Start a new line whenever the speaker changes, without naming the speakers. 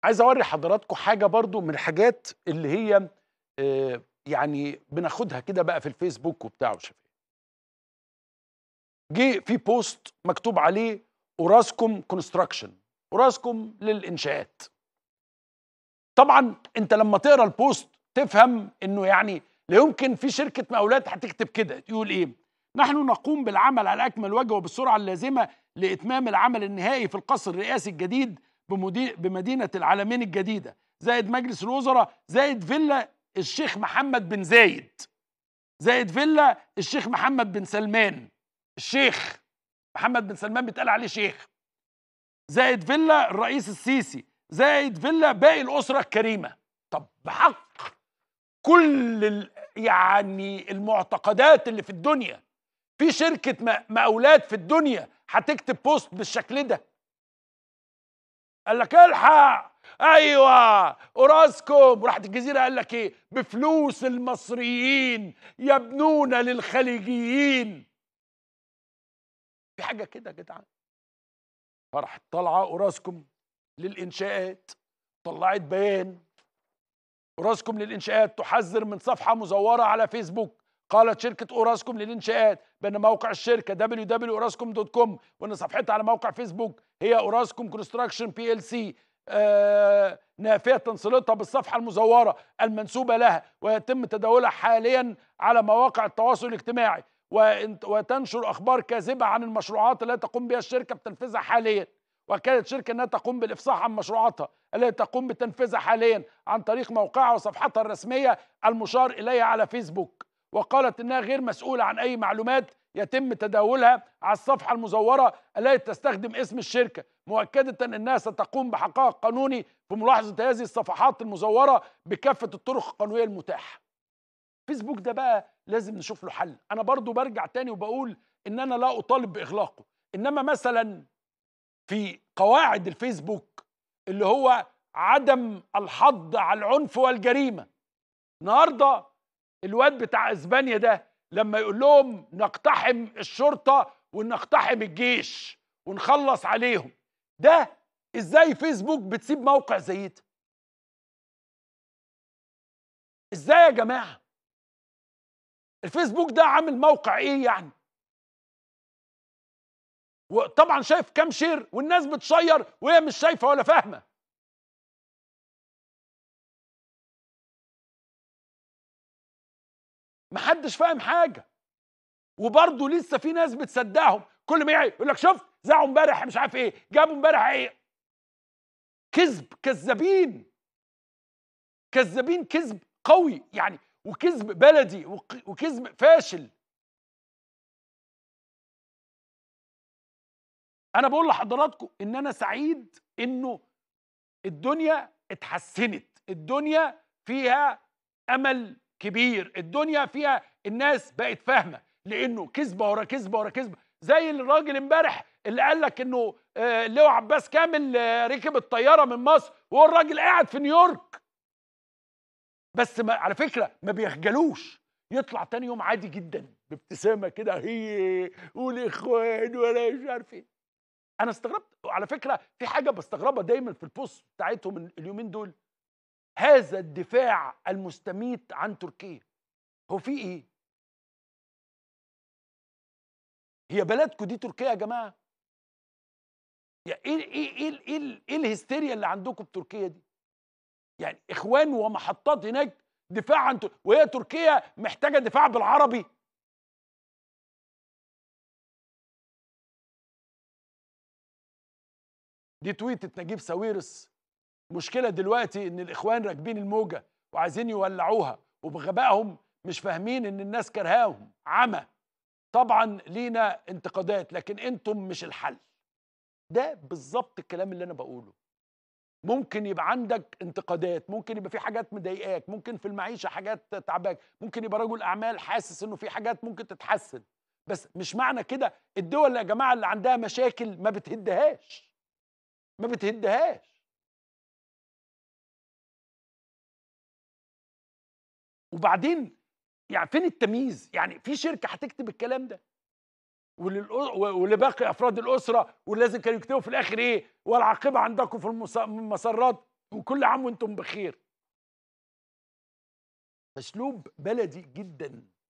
عايز اوري حضراتكم حاجه برضو من الحاجات اللي هي يعني بناخدها كده بقى في الفيسبوك وبتاع وشايف. جه في بوست مكتوب عليه اوراسكوم كونستراكشن، اوراسكوم للانشاءات. طبعا انت لما تقرا البوست تفهم انه يعني لا يمكن في شركه مقاولات هتكتب كده. تقول ايه؟ نحن نقوم بالعمل على اكمل وجه وبالسرعه اللازمه لاتمام العمل النهائي في القصر الرئاسي الجديد بمدينه العالمين الجديده، زائد مجلس الوزراء، زائد فيلا الشيخ محمد بن زايد، زائد فيلا الشيخ محمد بن سلمان. الشيخ محمد بن سلمان بيتقال عليه شيخ، زائد فيلا الرئيس السيسي، زائد فيلا باقي الأسرة الكريمة. طب بحق كل يعني المعتقدات اللي في الدنيا، في شركة مقاولات في الدنيا هتكتب بوست بالشكل ده؟ قال لك الحق، ايوه اوراسكوم. وراحت الجزيره قال لك ايه؟ بفلوس المصريين يبنون للخليجيين. في حاجه كده يا جدعان؟ فراحت طالعه اوراسكوم للانشاءات، طلعت بيان: اوراسكوم للانشاءات تحذر من صفحه مزوره على فيسبوك. قالت شركه اوراسكوم للانشاءات بان موقع الشركه www.orascom.com وان صفحتها على موقع فيسبوك هي اوراسكوم كونستراكشن بي ال سي، نافيه صلتها بالصفحه المزوره المنسوبه لها، ويتم تداولها حاليا على مواقع التواصل الاجتماعي، وتنشر اخبار كاذبه عن المشروعات التي تقوم بها الشركه بتنفيذها حاليا. وكانت شركه انها تقوم بالافصاح عن مشروعاتها التي تقوم بتنفيذها حاليا عن طريق موقعها وصفحتها الرسميه المشار اليها على فيسبوك. وقالت انها غير مسؤوله عن اي معلومات يتم تداولها على الصفحه المزوره التي تستخدم اسم الشركه، مؤكده انها ستقوم بحقائق قانوني في ملاحظه هذه الصفحات المزوره بكافه الطرق القانونيه المتاحه. فيسبوك ده بقى لازم نشوف له حل. انا برضو برجع تاني وبقول ان انا لا اطالب باغلاقه، انما مثلا في قواعد الفيسبوك اللي هو عدم الحض على العنف والجريمه. النهارده الواد بتاع اسبانيا ده لما يقول لهم نقتحم الشرطه ونقتحم الجيش ونخلص عليهم، ده ازاي فيسبوك بتسيب موقع زي ده؟ ازاي يا جماعه؟ الفيسبوك ده عامل موقع ايه يعني؟ وطبعا شايف كام شير والناس بتشير وهي مش شايفه ولا فاهمه. محدش فاهم حاجه، وبرضه لسه في ناس بتصدقهم. كل ما يقول لك شفت زعوا امبارح مش عارف ايه، جابوا امبارح ايه. كذب، كذابين، كذابين، كذب قوي يعني، وكذب بلدي وكذب فاشل. انا بقول لحضراتكم ان انا سعيد انه الدنيا اتحسنت، الدنيا فيها امل كبير، الدنيا فيها الناس بقت فاهمه، لانه كذبه ورا كذبه ورا كذبه. زي الراجل امبارح اللي قال لك انه اللواء عباس كامل ركب الطياره من مصر وهو الراجل قاعد في نيويورك. بس ما على فكره ما بيخجلوش، يطلع تاني يوم عادي جدا بابتسامه كده، هي والاخوان ولا مش عارف ايه. انا استغربت على فكره، في حاجه بستغربها دايما في البوست بتاعتهم اليومين دول: هذا الدفاع المستميت عن تركيا. هو في ايه؟ هي بلدكم دي تركيا يا جماعه؟ يعني ايه الهستيريا اللي عندكم بتركيا دي؟ يعني اخوان ومحطات هناك دفاع عن وهي تركيا محتاجه دفاع بالعربي؟ دي تويتة نجيب ساويرس. مشكله دلوقتي ان الاخوان راكبين الموجه وعايزين يولعوها، وبغبائهم مش فاهمين ان الناس كرهاهم عمى. طبعا لينا انتقادات لكن انتم مش الحل. ده بالظبط الكلام اللي انا بقوله. ممكن يبقى عندك انتقادات، ممكن يبقى في حاجات مضايقاك، ممكن في المعيشه حاجات تعباك، ممكن يبقى رجل اعمال حاسس انه في حاجات ممكن تتحسن، بس مش معنى كده الدول يا جماعه اللي عندها مشاكل ما بتهدهاش، ما بتهدهاش. وبعدين يعني فين التمييز؟ يعني في شركه هتكتب الكلام ده ولباقي افراد الاسره، ولازم كانوا يكتبوا في الاخر ايه؟ والعاقبه عندكم في المسرات. وكل عام وانتم بخير. اسلوب بلدي جدا.